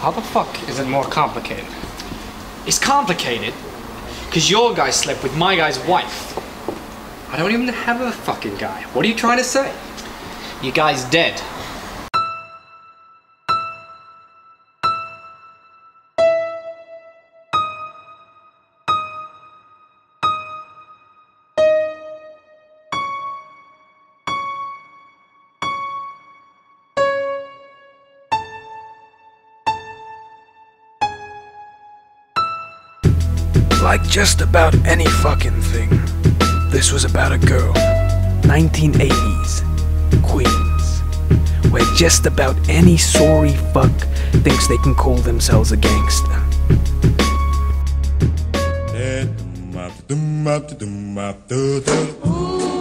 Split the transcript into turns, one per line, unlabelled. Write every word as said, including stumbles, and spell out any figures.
How the fuck is it more complicated? It's complicated because your guy slept with my guy's wife.
I don't even have a fucking guy. What are you trying to say?
Your guy's dead.
Like just about any fucking thing, this was about a girl. nineteen eighties, Queens, where just about any sorry fuck thinks they can call themselves a gangster.
Ooh.